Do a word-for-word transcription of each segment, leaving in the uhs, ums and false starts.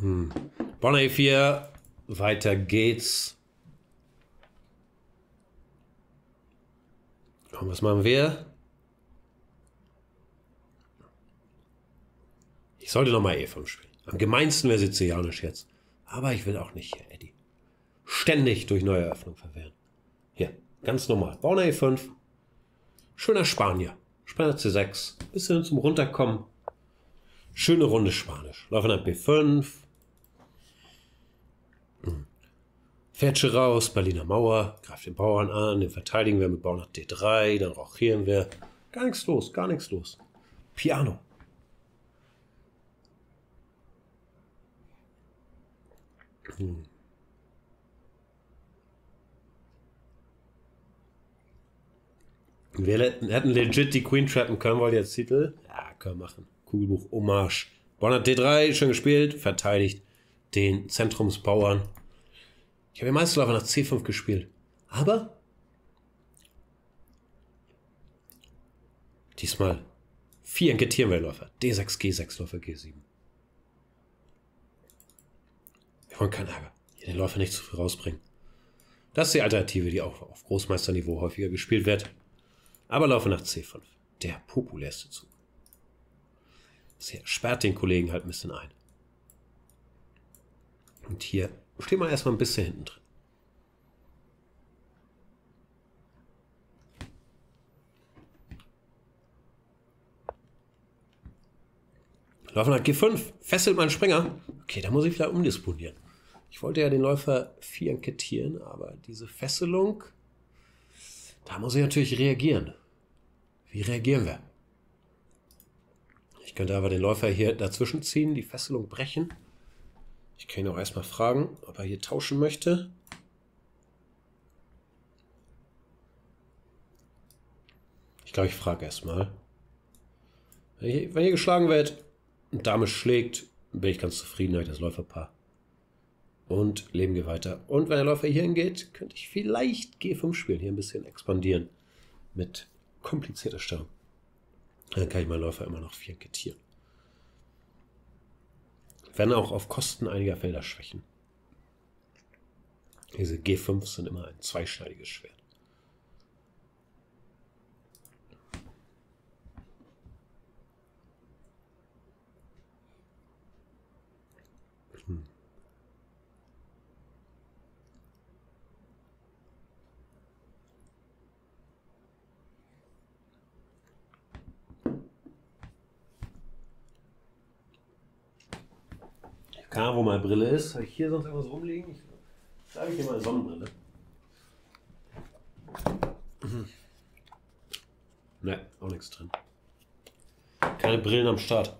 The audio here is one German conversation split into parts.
Hm. Bauern E vier. Weiter geht's. Und was machen wir? Ich sollte nochmal E fünf spielen. Am gemeinsten wäre Sizilianisch jetzt. Aber ich will auch nicht hier, Eddie. Ständig durch neue Eröffnung verwehren. Hier, ganz normal. Bauern E fünf. Schöner Spanier. Spanier C sechs. Bisschen zum Runterkommen. Schöne Runde Spanisch. Läufer nach B fünf. Hm. Fährtsche raus. Berliner Mauer. Greift den Bauern an. Den verteidigen wir mit Bauern nach D drei. Dann rochieren wir. Gar nichts los. Gar nichts los. Piano. Hm. Wir hätten legit die Queen trappen können, wollt ihr jetzt Titel? Ja, können wir machen. Kugelbuch Hommage. Bauern hat D drei, schön gespielt, verteidigt den Zentrumsbauern. Ich habe den Meisterläufer nach C fünf gespielt. Aber diesmal vier enquetieren wir Läufer. D sechs, G sechs, Läufer G sieben. Wir wollen keinen Ärger. Hier den Läufer nicht zu früh rausbringen. Das ist die Alternative, die auch auf Großmeisterniveau häufiger gespielt wird. Aber Läufer nach C fünf. Der populärste Zug. Das hier sperrt den Kollegen halt ein bisschen ein. Und hier stehen wir erstmal ein bisschen hinten drin. Läufer nach G fünf. Fesselt mein Springer. Okay, da muss ich wieder umdisponieren. Ich wollte ja den Läufer vier enquetieren, aber diese Fesselung, da muss ich natürlich reagieren. Wie reagieren wir? Ich könnte aber den Läufer hier dazwischen ziehen, die Fesselung brechen. Ich kann ihn auch erstmal fragen, ob er hier tauschen möchte. Ich glaube, ich frage erstmal. Wenn hier, wenn hier geschlagen wird und Dame schlägt, bin ich ganz zufrieden, habe ich das Läuferpaar. Und leben wir weiter. Und wenn der Läufer hier hingeht, könnte ich vielleicht G fünf spielen, hier ein bisschen expandieren. Mit komplizierter Stellung. Dann kann ich meinen Läufer immer noch vier enquetieren. Werden auch auf Kosten einiger Felder schwächen. Diese G fünf sind immer ein zweischneidiges Schwert. Hm. Keine Ahnung, wo meine Brille ist. Habe ich hier sonst irgendwas rumliegen? Ich, da habe ich hier meine Sonnenbrille. Mhm. Ne, auch nichts drin. Keine Brillen am Start.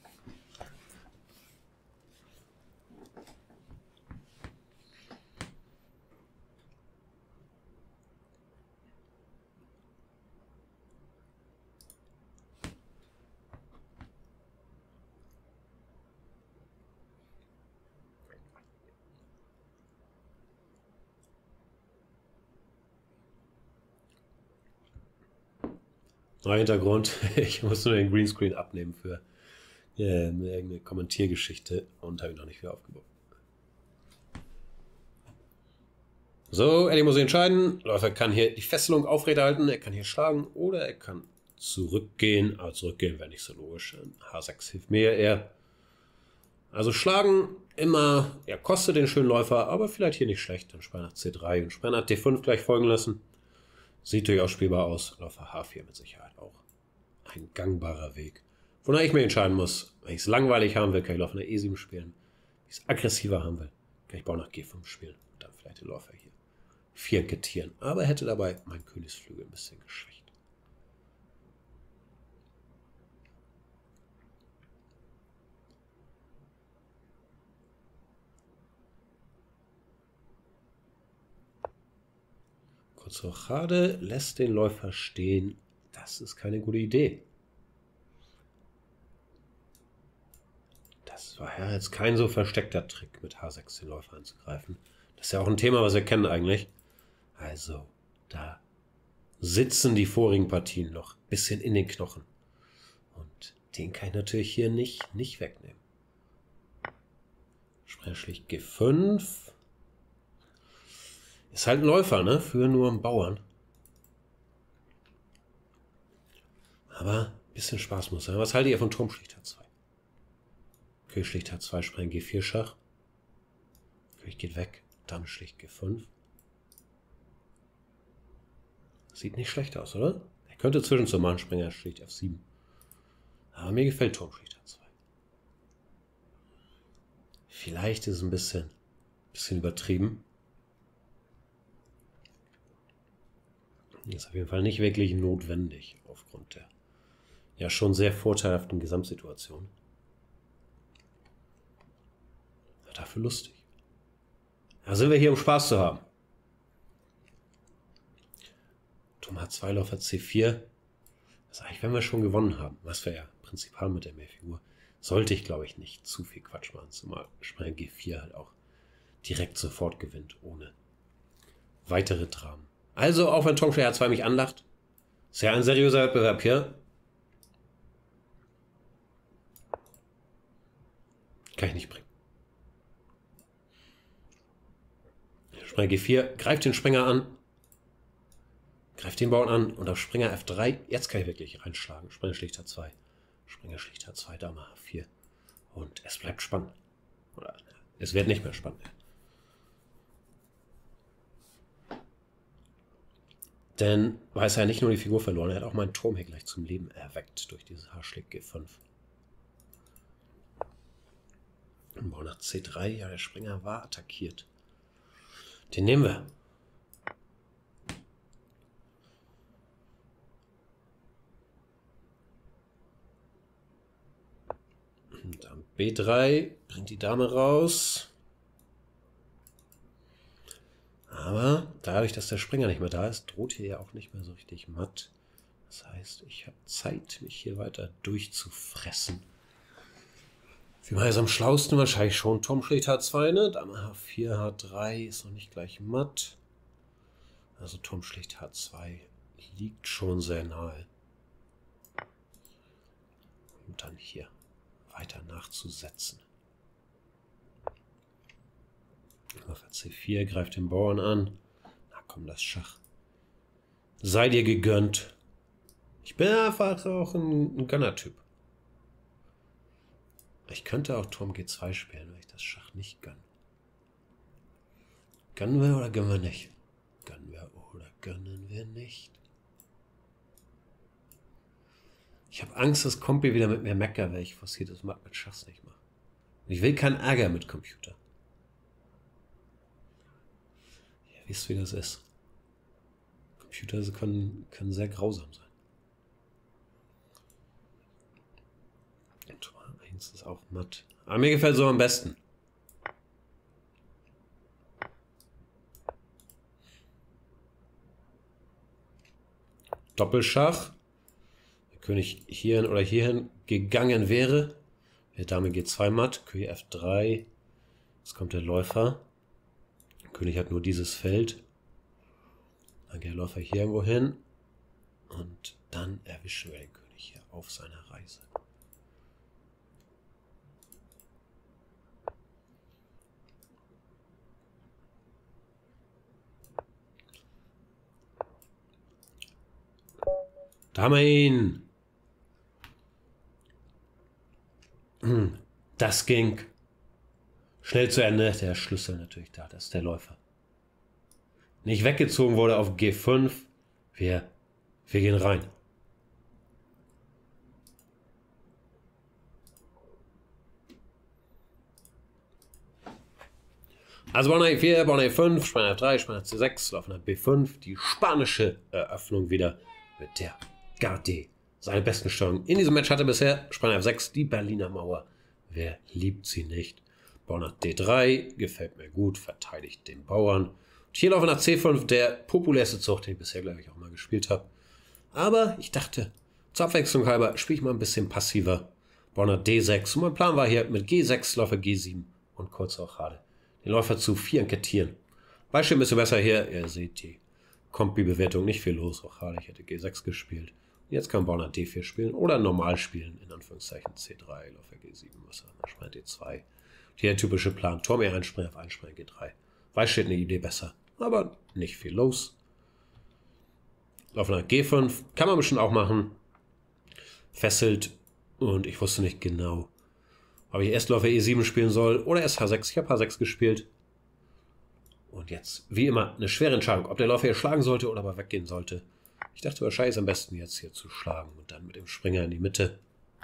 Neuer Hintergrund, ich muss nur den Greenscreen abnehmen für äh, irgendeine Kommentiergeschichte und habe ihn noch nicht wieder aufgebaut. So, Eddie muss sich entscheiden. Läufer kann hier die Fesselung aufrechterhalten, er kann hier schlagen oder er kann zurückgehen. Aber zurückgehen wäre nicht so logisch. H sechs hilft mir eher. Also schlagen immer, er kostet den schönen Läufer, aber vielleicht hier nicht schlecht. Dann Spanner nach C drei und Spanner nach D fünf gleich folgen lassen. Sieht durchaus spielbar aus. Läufer H vier mit Sicherheit auch. Ein gangbarer Weg. Wonach ich mir entscheiden muss, wenn ich es langweilig haben will, kann ich Läufer nach E sieben spielen. Wenn ich es aggressiver haben will, kann ich Bauern nach G fünf spielen. Und dann vielleicht den Läufer hier vier enquetieren. Aber hätte dabei meinen Königsflügel ein bisschen geschwächt. Kurze Rochade lässt den Läufer stehen. Das ist keine gute Idee. Das war ja jetzt kein so versteckter Trick, mit H sechs den Läufer anzugreifen. Das ist ja auch ein Thema, was wir kennen eigentlich. Also, da sitzen die vorigen Partien noch ein bisschen in den Knochen. Und den kann ich natürlich hier nicht, nicht wegnehmen. Springer schlicht G fünf. Ist halt ein Läufer, ne? Für nur einen Bauern. Aber ein bisschen Spaß muss sein. Was haltet ihr von Turm schlicht H zwei? König schlicht H zwei, Springer G vier Schach. König geht weg. Dame schlicht G fünf. Sieht nicht schlecht aus, oder? Er könnte zwischenzu machen, Springer schlicht F sieben. Aber mir gefällt Turm schlicht H zwei. Vielleicht ist es ein bisschen, bisschen übertrieben. Ist auf jeden Fall nicht wirklich notwendig, aufgrund der ja schon sehr vorteilhaften Gesamtsituation. Ja, dafür lustig. Da sind wir hier, um Spaß zu haben. Turm H zwei, Läufer C vier. Das ist eigentlich, wenn wir schon gewonnen haben, was wir ja prinzipiell mit der Mehrfigur, sollte ich, glaube ich, nicht zu viel Quatsch machen. Zumal Springer G vier halt auch direkt sofort gewinnt, ohne weitere Dramen. Also, auch wenn Turm schlicht H zwei mich anlacht, ist ja ein seriöser Wettbewerb hier. Kann ich nicht bringen. Springer G vier, greift den Springer an, greift den Bauern an und auf Springer F drei, jetzt kann ich wirklich reinschlagen. Springer schlicht H zwei, Springer schlicht H zwei, Dame H vier und es bleibt spannend. Oder es wird nicht mehr spannend. Denn weiß er nicht nur die Figur verloren, er hat auch meinen Turm hier gleich zum Leben erweckt durch dieses H schlägt G fünf. Und Bauer nach C drei, ja, der Springer war attackiert. Den nehmen wir. Und dann B drei, bringt die Dame raus. Aber dadurch, dass der Springer nicht mehr da ist, droht hier ja auch nicht mehr so richtig matt. Das heißt, ich habe Zeit, mich hier weiter durchzufressen. Wie man es am schlausten wahrscheinlich schon. Turm schlicht H zwei, ne? Dame H vier, H drei ist noch nicht gleich matt. Also Turm schlicht H zwei liegt schon sehr nahe. Und dann hier weiter nachzusetzen. Läufer C vier greift den Bauern an. Na komm, das Schach. Sei dir gegönnt. Ich bin einfach auch ein, ein Gönnertyp. Ich könnte auch Turm G zwei spielen, weil ich das Schach nicht gönne. Gönnen wir oder gönnen wir nicht? Gönnen wir oder gönnen wir nicht? Ich habe Angst, dass Kompi wieder mit mir meckert, weil ich forciertes Matt mit Schachs nicht mache. Ich will keinen Ärger mit Computer. Ihr wisst, wie das ist. Computer können, können sehr grausam sein. Turm eins ist auch matt. Aber mir gefällt so am besten. Doppelschach. Der König hierhin oder hierhin gegangen wäre. Der Dame G zwei matt. König F drei. Jetzt kommt der Läufer. Der König hat nur dieses Feld. Dann geht der Läufer hier irgendwo hin. Und dann erwischen wir den König hier auf seiner Reise. Da haben wir ihn. Das ging schnell zu Ende. Der Schlüssel natürlich da. Das ist der Läufer. Nicht weggezogen wurde auf G fünf. Wir, wir gehen rein. Also Bauern E vier, Bauern E fünf, Springer F drei, Springer C sechs, Läufer nach B fünf. Die spanische Eröffnung wieder mit der Gardé. Seine besten Steuerung in diesem Match hatte bisher Springer F sechs, die Berliner Mauer. Wer liebt sie nicht? Bauer nach D drei, gefällt mir gut, verteidigt den Bauern. Und hier Läufer nach C fünf, der populärste Zug, den ich bisher, glaube ich, auch mal gespielt habe. Aber ich dachte, zur Abwechslung halber spiele ich mal ein bisschen passiver. Bauer nach D sechs. Und mein Plan war hier mit G sechs, Läufer G sieben und kurz auch gerade den Läufer zu vier enkettieren. Beispiel ein bisschen besser hier. Ihr seht die Kompi-Bewertung, nicht viel los. Auch gerade, ich hätte G sechs gespielt. Jetzt kann Bauer nach D vier spielen oder normal spielen, in Anführungszeichen C drei, Läufer G sieben, was haben wir, Springer D zwei. Hier der typische Plan. Turm E eins, Springer F eins, Springer G drei. Weiß steht eine Idee besser. Aber nicht viel los. Auf nach G fünf. Kann man bestimmt auch machen. Fesselt. Und ich wusste nicht genau, ob ich erst Läufer E sieben spielen soll oder erst H sechs. Ich habe H sechs gespielt. Und jetzt, wie immer, eine schwere Entscheidung, ob der Läufer hier schlagen sollte oder aber weggehen sollte. Ich dachte wahrscheinlich ist am besten jetzt hier zu schlagen und dann mit dem Springer in die Mitte.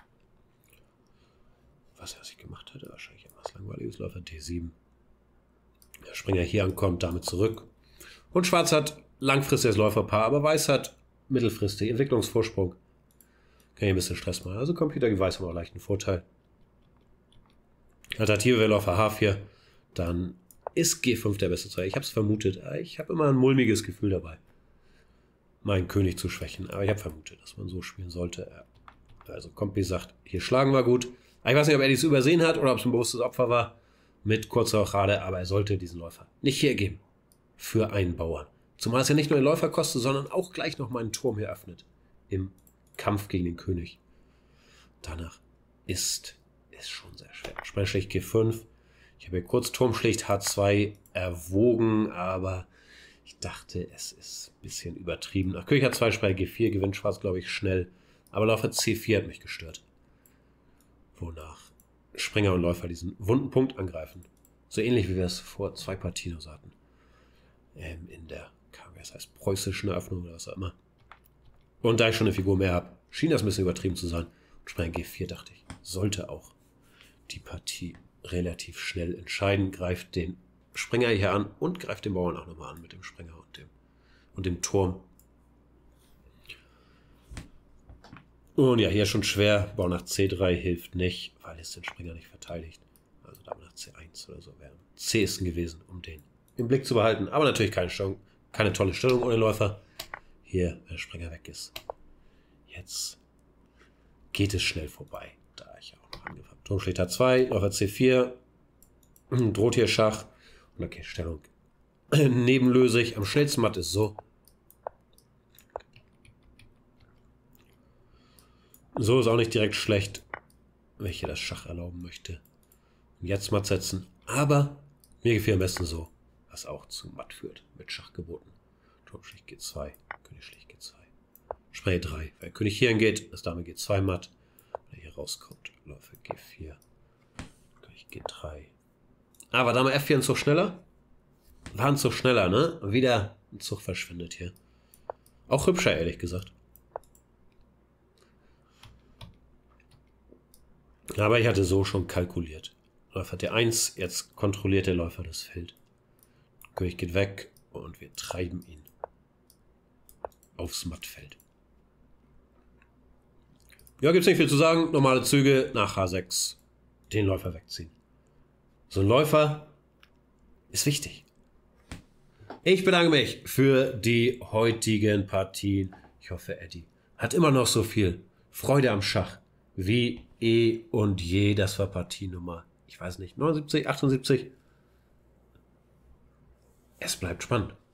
Was, was ich gemacht hätte, wahrscheinlich etwas langweiliges, Läufer D sieben. Der Springer hier ankommt, damit zurück. Und Schwarz hat langfristig das Läuferpaar, aber Weiß hat mittelfristig Entwicklungsvorsprung. Kann hier ein bisschen Stress machen. Also Computer gibt Weiß haben auch leicht einen Vorteil. Alternative wäre Läufer H vier. Dann ist G fünf der beste Zug. Ich habe es vermutet. Ich habe immer ein mulmiges Gefühl dabei, meinen König zu schwächen. Aber ich habe vermutet, dass man so spielen sollte. Also Kompi sagt, hier schlagen wir gut. Ich weiß nicht, ob er dies übersehen hat oder ob es ein bewusstes Opfer war mit kurzer Rochade, aber er sollte diesen Läufer nicht hergeben für einen Bauern. Zumal es ja nicht nur den Läufer kostet, sondern auch gleich noch mal einen Turm hier öffnet im Kampf gegen den König. Danach ist es schon sehr schwer. Sprengschlicht G fünf. Ich habe hier kurz Turmschlicht H zwei erwogen, aber ich dachte, es ist ein bisschen übertrieben. Nach König H zwei, Springer G vier gewinnt Schwarz, glaube ich, schnell. Aber Läufer C vier hat mich gestört. Wonach Springer und Läufer diesen wunden Punkt angreifen. So ähnlich wie wir es vor zwei Partien hatten. Ähm, in der, wie das heißt, preußischen Eröffnung oder was auch immer. Und da ich schon eine Figur mehr habe, schien das ein bisschen übertrieben zu sein. Und Springer G vier, dachte ich, sollte auch die Partie relativ schnell entscheiden. Greift den Springer hier an und greift den Bauern auch nochmal an mit dem Springer und dem, und dem Turm. Und ja, hier schon schwer. Bauer nach C drei hilft nicht, weil es den Springer nicht verteidigt. Also Dame nach C eins oder so wäre am zähesten gewesen, um den im Blick zu behalten. Aber natürlich keine, Stellung, keine tolle Stellung ohne Läufer. Hier, wenn der Springer weg ist. Jetzt geht es schnell vorbei, da ich auch noch angefangen habe. Turmschlicht H zwei, Läufer C vier, droht hier Schach. Und okay, Stellung nebenlösig. Am schnellsten Matt ist so. So ist auch nicht direkt schlecht, welche das Schach erlauben möchte. Und jetzt Matt setzen. Aber mir gefällt am besten so, was auch zu Matt führt. Mit Schach geboten. Turmschlicht G zwei, König Schlicht G zwei. Springer drei. Wenn König hier hingeht, ist Dame G zwei Matt. Wenn er hier rauskommt, Läufer G vier. König G drei. Aber Dame F vier ein Zug schneller. War ein Zug schneller, ne? Wieder ein Zug verschwindet hier. Auch hübscher, ehrlich gesagt. Aber ich hatte so schon kalkuliert. Läufer D eins, jetzt kontrolliert der Läufer das Feld. König geht weg und wir treiben ihn aufs Mattfeld. Ja, gibt es nicht viel zu sagen. Normale Züge nach H sechs. Den Läufer wegziehen. So ein Läufer ist wichtig. Ich bedanke mich für die heutigen Partien. Ich hoffe, Eddie hat immer noch so viel Freude am Schach wie eh und je. Das war Partie Nummer, ich weiß nicht, neunundsiebzig, achtundsiebzig. Es bleibt spannend.